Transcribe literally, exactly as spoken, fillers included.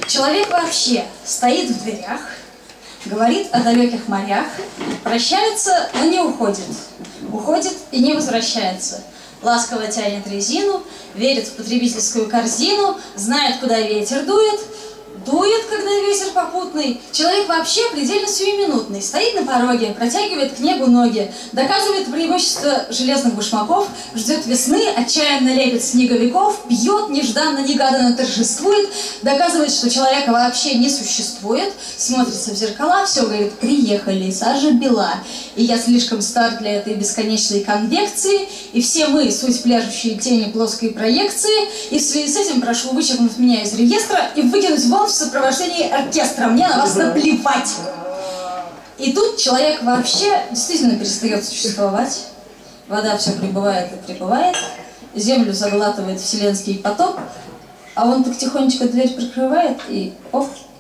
Человек вообще стоит в дверях, говорит о далеких морях, прощается, но не уходит, уходит и не возвращается. Ласково тянет резину, верит в потребительскую корзину, знает, куда ветер дует, дует, когда ветер попутный. Человек вообще предельно сиюминутный, стоит на пороге, протягивает к небу ноги, доказывает преимущество железных башмаков, ждет весны, отчаянно лепит снеговиков, пьет, нежданно-негаданно торжествует, доказывает, что человека вообще не существует, смотрится в зеркала, все говорит: приехали, сажа бела, и я слишком стар для этой бесконечной конвекции, и все мы суть пляжущие тени плоской проекции, и в связи с этим прошу вычеркнуть меня из реестра и выкинуть вон в сопровождении оркестра. Мне на вас наплевать. И тут человек вообще действительно перестает существовать. Вода все прибывает и прибывает. Землю заглатывает вселенский поток. А он так тихонечко дверь прикрывает и оп,